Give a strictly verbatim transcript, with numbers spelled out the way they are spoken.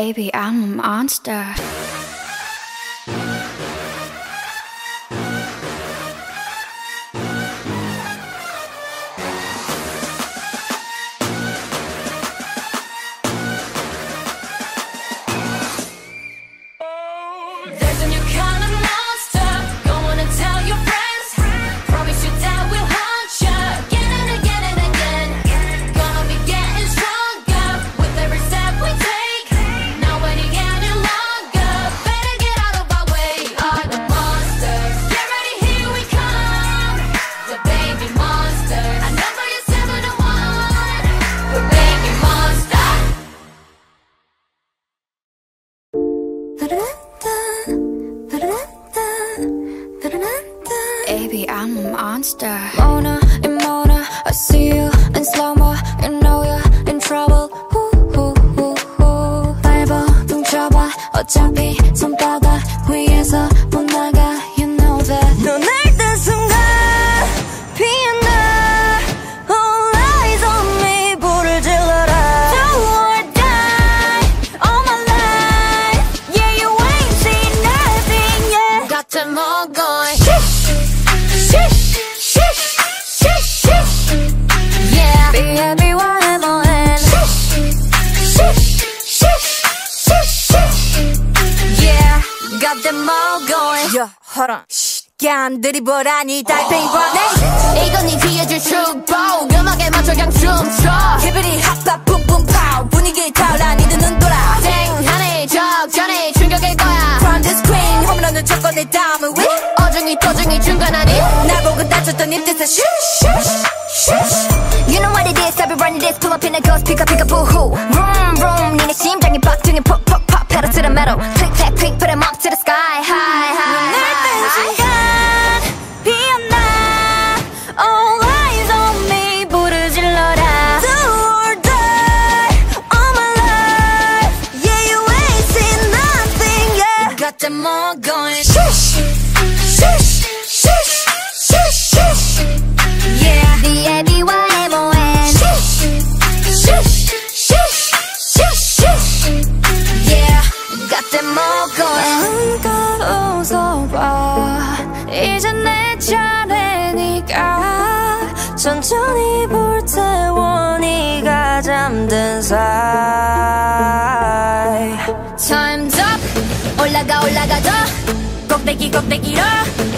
Baby, I'm a monster. There's a new kind of monster. Go on and tell your friends. Promise you that we'll haunt you again and again and again. Gonna be getting stronger with every step we take. Not waiting any longer. Better get out of our way. Are the monsters? Get ready, here we come. The baby monster. I number you seven to one. We're baby monster. Baby, I'm a monster. Mona and Mona, I see you in slow-mo. You know you're in trouble. 후후후후 밟아 뭉쳐봐 어차피 손바닥 위에서 못 나가. You know that 눈을 뜬 순간 피어나. All eyes on me 불을 질러라. Do or die all my life. Yeah, you ain't seen nothing yet. Got them all going. Got them all going. Yeah, hold on. 야, 드리블하니 달팽이 보내. 이건 네 뒤에 줄 축복. 음악에 맞춰 그냥 춤춰. 기분이 핫핫 뿜뿜 파우. 분위기 타올라 니들 눈 돌아. 땡하니 적잖이 충격일 거야. From the screen 홈런을 쳤고 내 다음은 왜? 어중이 to중이 중간하니. 날 보고 다쳤던 입에서 슈 You know what it is, I've been running this. Pull up in a ghost, pick up, pick up, boo-hoo. Vroom, vroom, 니네 심장이 박등에 pop, pop, pop. Pedal to the metal, click, clack, click, put 'em up to the sky. High, high, high. 피어나. All eyes on me, 불을 질러라. Do or die, all my life. Yeah, you ain't seen nothing yet. Got them all going. Shush, shush, shush, shush, shush. Yeah, the Abby와 엠오엔. Shush, shush, shush, shush, shush. Yeah, got them all going. 마음껏 웃어봐. 이제 내 차례니까. 천천히 불태워 네가 잠든 사이. Time's up. 올라가 올라가 더 꼭대기 꼭대기로.